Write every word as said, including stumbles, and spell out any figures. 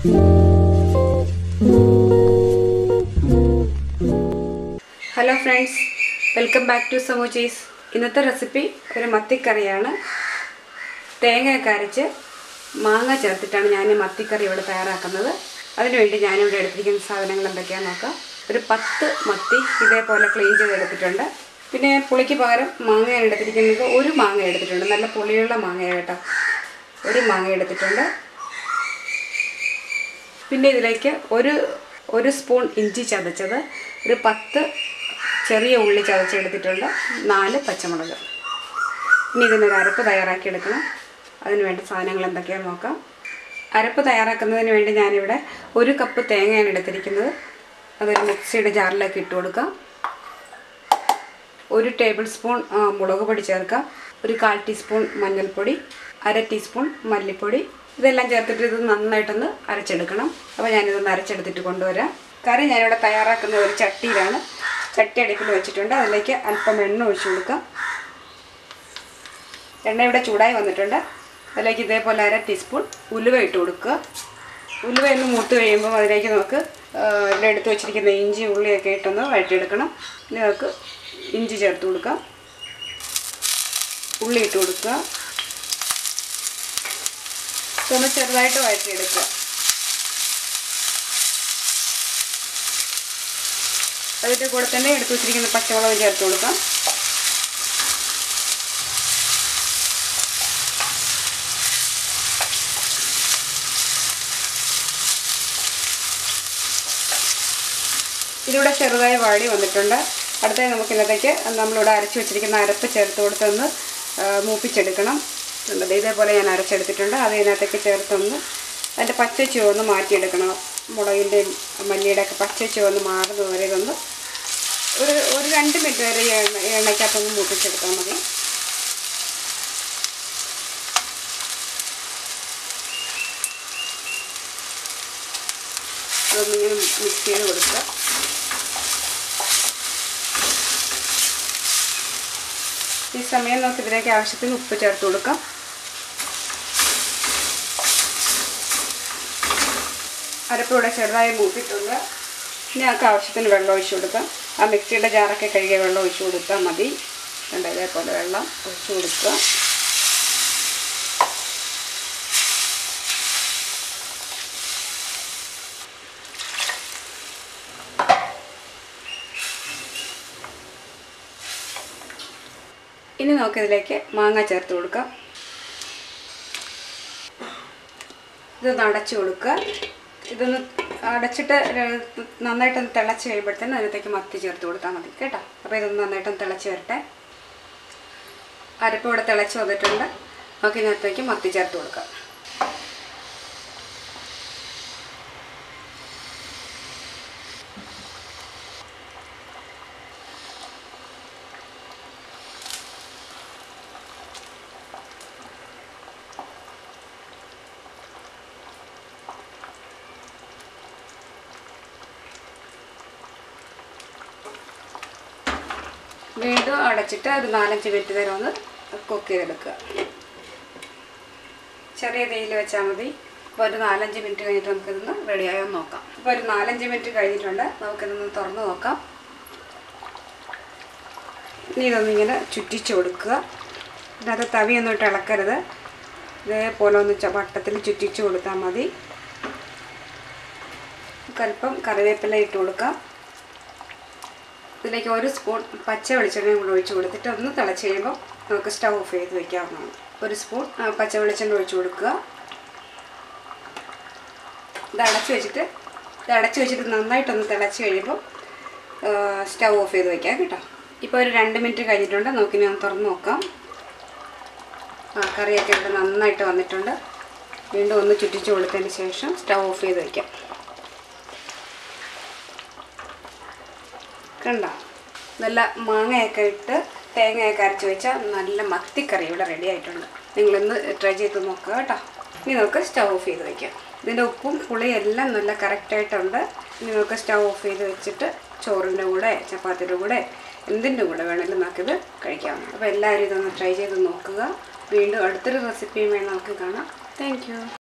Hello friends, welcome back to Samochis. ഇന്നത്തെ recipe ഒരു മത്തിക്കറിയാണ്. തേങ്ങ അരച്ച് മാങ്ങ ചേർത്തിട്ടാണ് ഞാൻ മത്തിക്കറി ഇവിടെ തയ്യാറാക്കുന്നത്. അതിനുവേണ്ടി ഞാൻ ഇവിടെ എടുത്തിരിക്കുന്ന സാധനങ്ങൾ എന്തൊക്കെയാണെന്ന് നോക്കാം. ഒരു പത്ത് മത്തി ഇതേപോലെ ക്ലീൻ ചെയ്ത് എടുത്തിട്ടുണ്ട്. പിന്നെ പുളിക്ക് പകരം മാങ്ങ എടുത്തിരിക്കുന്നത് ഒരു മാങ്ങ എടുത്തിട്ടുണ്ട്. നല്ല പുളിയുള്ള മാങ്ങയാണ് കേട്ടോ. ഒരു മാങ്ങ എടുത്തിട്ടുണ്ട്. പിന്നെ ഇതിലേക്ക് ഒരു ഒരു സ്പൂൺ ഇഞ്ചി ചതച്ചത്, ഒരു പത്ത് ചെറിയ ഉള്ളി ചതച്ചെടുത്തിട്ടുണ്ട്, നാല് പച്ചമുളക്. ഇനി ഇതിനൊരു അരപ്പ് തയ്യാറാക്കി എടുക്കണം. അതിന് വേണ്ട സാധനങ്ങൾ എന്തൊക്കെയാണെന്ന് നോക്കാം. അരപ്പ് തയ്യാറാക്കുന്നതിന് വേണ്ടി ഞാനിവിടെ ഒരു കപ്പ് തേങ്ങയാണ് എടുത്തിരിക്കുന്നത്. അതൊരു മിക്സിയുടെ ജാറിലേക്ക് ഇട്ട് കൊടുക്കാം. ഒരു ടേബിൾ സ്പൂൺ മുളക് പൊടി ചേർക്കാം. ഒരു കാൽ ടീസ്പൂൺ മഞ്ഞൾപ്പൊടി, അര ടീസ്പൂൺ മല്ലിപ്പൊടി. ഇതെല്ലാം ചേർത്തിട്ട് ഇത് നന്നായിട്ടൊന്ന് അരച്ചെടുക്കണം. അപ്പോൾ ഞാനിതൊന്ന് അരച്ചെടുത്തിട്ട് കൊണ്ടുവരാം. കറി ഞാനിവിടെ തയ്യാറാക്കുന്ന ഒരു ചട്ടിയിലാണ്. ചട്ടി അടുപ്പിൽ വെച്ചിട്ടുണ്ട്. അതിലേക്ക് അല്പം എണ്ണ ഒഴിച്ചു കൊടുക്കാം. എണ്ണ ഇവിടെ ചൂടായി വന്നിട്ടുണ്ട്. അതിലേക്ക് ഇതേപോലെ അര ടീസ്പൂൺ ഉലുവ ഇട്ട് കൊടുക്കുക. ഉലുവ ഒന്ന് മൂത്ത് കഴിയുമ്പോൾ അതിലേക്ക് നമുക്ക് ഇവിടെ എടുത്ത് വെച്ചിരിക്കുന്ന ഇഞ്ചി ഉള്ളിയൊക്കെ ഇട്ടൊന്ന് വഴറ്റിയെടുക്കണം. ഇനി നമുക്ക് ഇഞ്ചി ചേർത്ത് കൊടുക്കാം. ഉള്ളി ഇട്ട് കൊടുക്കുക. ഇതൊന്ന് ചെറുതായിട്ട് വഴറ്റിയെടുക്കുക. അതിൻ്റെ കൂടെ തന്നെ എടുത്ത് വെച്ചിരിക്കുന്ന പച്ചമുളക് ചേർത്ത് കൊടുക്കാം. ഇതിവിടെ ചെറുതായി വാടി വന്നിട്ടുണ്ട്. അടുത്തായി നമുക്കിന്നത്തേക്ക് നമ്മളിവിടെ അരച്ച് വെച്ചിരിക്കുന്ന അരപ്പ് ചേർത്ത് കൊടുത്തൊന്ന് മൂപ്പിച്ചെടുക്കണം. ഇതേപോലെ ഞാൻ അരച്ചെടുത്തിട്ടുണ്ട്. അത് ഇതിനകത്തേക്ക് ചേർത്തൊന്ന് അതിൻ്റെ പച്ച ചുവന്ന് മാറ്റിയെടുക്കണം. മുളകിൻ്റെയും മല്ലിയുടെ ഒക്കെ പച്ച ചുവന്ന് മാറുന്നത് വരെ ഇതൊന്ന് ഒരു ഒരു രണ്ട് മിനിറ്റ് വരെ എണ്ണ എണ്ണയ്ക്കകത്തൊന്ന് മൂപ്പിച്ചെടുത്താൽ മതി. അതൊന്നിങ്ങനെ മിക്സ് ചെയ്ത് കൊടുക്കുക. ഈ സമയം നമുക്ക് ഇതിലേക്ക് ആവശ്യത്തിന് ഉപ്പ് ചേർത്ത് കൊടുക്കാം. അരപ്പിവിടെ ചെറുതായി മൂത്തിട്ടുണ്ട്. ഇനി നമുക്ക് ആവശ്യത്തിന് വെള്ളം ഒഴിച്ചു കൊടുക്കാം. ആ മിക്സിയുടെ ജാറൊക്കെ കഴുകിയ വെള്ളം ഒഴിച്ചു കൊടുത്താൽ മതി. കണ്ട ഇതേപോലെ വെള്ളം ഒഴിച്ചു കൊടുക്കുക. ഇനി നമുക്കിതിലേക്ക് മാങ്ങ ചേർത്ത് കൊടുക്കാം. ഇതൊന്ന് അടച്ചു കൊടുക്കുക. ഇതൊന്ന് അടച്ചിട്ട് നന്നായിട്ടൊന്ന് തിളച്ച് കഴിയുമ്പോഴത്തേനും അതിനകത്തേക്ക് മത്തി ചേർത്ത് കൊടുത്താൽ മതി കേട്ടോ. അപ്പോൾ ഇതൊന്ന് നന്നായിട്ടൊന്ന് തിളച്ച് വരട്ടെ. അരപ്പ് ഇവിടെ തിളച്ച് വന്നിട്ടുണ്ട്. നമുക്ക് ഇതിനകത്തേക്ക് മത്തി ചേർത്ത് കൊടുക്കാം. വീണ്ടും അടച്ചിട്ട് ഒരു നാലഞ്ച് മിനിറ്റ് നേരം ഒന്ന് കുക്ക് ചെയ്തെടുക്കുക. ചെറിയ തീയിൽ വെച്ചാൽ മതി. അപ്പോൾ ഒരു നാലഞ്ച് മിനിറ്റ് കഴിഞ്ഞിട്ട് നമുക്കിതൊന്ന് റെഡിയായോ നോക്കാം. ഇപ്പോൾ ഒരു നാലഞ്ച് മിനിറ്റ് കഴിഞ്ഞിട്ടുണ്ട്. നമുക്കിതൊന്ന് തുറന്ന് നോക്കാം. ഇനി ഇതൊന്നിങ്ങനെ ചുറ്റിച്ച് കൊടുക്കുക. ഇതിനകത്ത് തവിയൊന്നും ഇട്ട് ഇളക്കരുത്. ഇതേപോലെ ഒന്ന് വട്ടത്തിൽ ചുറ്റിച്ച് കൊടുത്താൽ മതി. അല്പം കറിവേപ്പില ഇട്ട് കൊടുക്കാം. ഇതിലേക്ക് ഒരു സ്പൂൺ പച്ച വെളിച്ചെണ്ണയും കൂടെ ഒഴിച്ച് കൊടുത്തിട്ട് ഒന്ന് തിളച്ച് കഴിയുമ്പോൾ നമുക്ക് സ്റ്റൗ ഓഫ് ചെയ്ത് വയ്ക്കാവുന്നതാണ്. ഒരു സ്പൂൺ പച്ച വെളിച്ചെണ്ണ ഒഴിച്ച് കൊടുക്കുക. ഇത് അടച്ച് വെച്ചിട്ട് ഇത് അടച്ച് വെച്ചിട്ട് നന്നായിട്ടൊന്ന് തിളച്ച് കഴിയുമ്പോൾ സ്റ്റൗ ഓഫ് ചെയ്ത് വയ്ക്കാം കേട്ടോ. ഇപ്പോൾ ഒരു രണ്ട് മിനിറ്റ് കഴിഞ്ഞിട്ടുണ്ട്. നമുക്കിനി ഒന്ന് തുറന്ന് നോക്കാം. ആ കറിയൊക്കെ ഇവിടെ നന്നായിട്ട് വന്നിട്ടുണ്ട്. വീണ്ടും ഒന്ന് ചുറ്റിച്ച് കൊടുത്തതിന് ശേഷം സ്റ്റൗ ഓഫ് ചെയ്ത് വയ്ക്കാം. കണ്ട നല്ല മാങ്ങയൊക്കെ ഇട്ട് തേങ്ങയൊക്കെ അരച്ച് വെച്ചാൽ നല്ല മത്തിക്കറി ഇവിടെ റെഡി ആയിട്ടുണ്ട്. നിങ്ങളൊന്ന് ട്രൈ ചെയ്ത് നോക്കുക കേട്ടോ. ഇനി നമുക്ക് സ്റ്റൗ ഓഫ് ചെയ്ത് വയ്ക്കാം. ഇതിൻ്റെ ഉപ്പും പുളിയും എല്ലാം നല്ല കറക്റ്റായിട്ടുണ്ട്. ഇനി നമുക്ക് സ്റ്റൗ ഓഫ് ചെയ്ത് വെച്ചിട്ട് ചോറിൻ്റെ കൂടെ ചപ്പാത്തിയുടെ കൂടെ എന്തിൻ്റെ കൂടെ വേണമെങ്കിലും നമുക്കിത് കഴിക്കാവുന്നതാണ്. അപ്പോൾ എല്ലാവരും ഇതൊന്ന് ട്രൈ ചെയ്ത് നോക്കുക. വീണ്ടും അടുത്തൊരു റെസിപ്പിയുമായി നമുക്ക് കാണാം. Thank U.